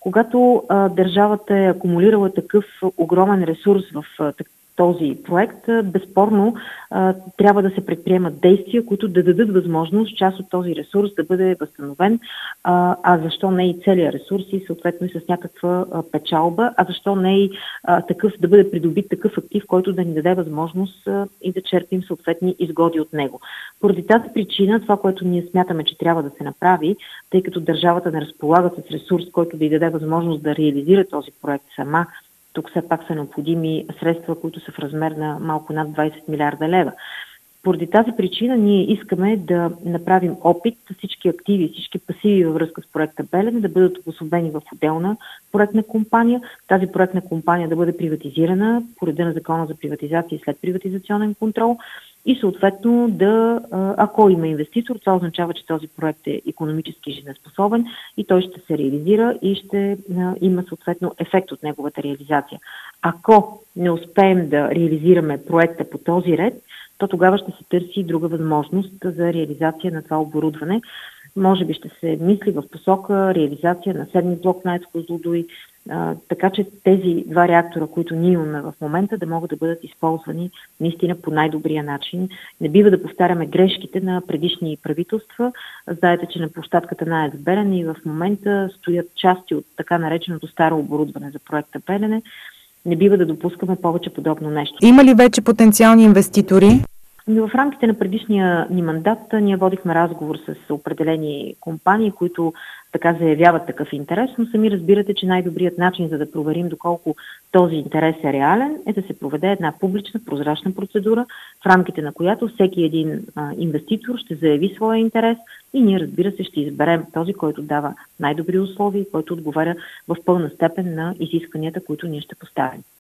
Когато държавата е акумулирала такъв огромен ресурс в този проект, безспорно трябва да се предприемат действия, които да дадат възможност част от този ресурс да бъде възстановен, а защо не и целият ресурс и съответно и с някаква печалба, а защо не и такъв да бъде придобит такъв актив, който да ни даде възможност и да черпим съответни изгоди от него. Поради тази причина, това, което ние смятаме, че трябва да се направи, тъй като държавата не разполага с ресурс, който да й даде възможност да реализира този проект сама, тук все пак са необходими средства, които са в размер на малко над 20 милиарда лева. Поради тази причина ние искаме да направим опит всички активи, всички пасиви във връзка с проекта Белене да бъдат обособени в отделна проектна компания. Тази проектна компания да бъде приватизирана по реда на Закона за приватизация и следприватизационен контрол и съответно ако има инвеститор, това означава, че този проект е икономически жизнеспособен и той ще се реализира и ще има съответно ефект от неговата реализация. Ако не успеем да реализираме проекта по този ред, то тогава ще се търси друга възможност за реализация на това оборудване. Може би ще се мисли в посока реализация на 7-ми блок на АЕЦ Козлодуй, така че тези два реактора, които ние имаме в момента, да могат да бъдат използвани наистина по най-добрия начин. Не бива да повтаряме грешките на предишни правителства. Знаете, че на площадката на АЕЦ Белене и в момента стоят части от така нареченото старо оборудване за проекта Белене. Не бива да допускаме повече подобно нещо. Има ли вече потенциални инвеститори? В рамките на предишния ни мандат ние водихме разговор с определени компании, които така заявяват такъв интерес, но сами разбирате, че най-добрият начин за да проверим доколко този интерес е реален е да се проведе една публична, прозрачна процедура, в рамките на която всеки един инвеститор ще заяви своя интерес и ние, разбира се, ще изберем този, който дава най-добри условия и който отговаря в пълна степен на изискванията, които ние ще поставим.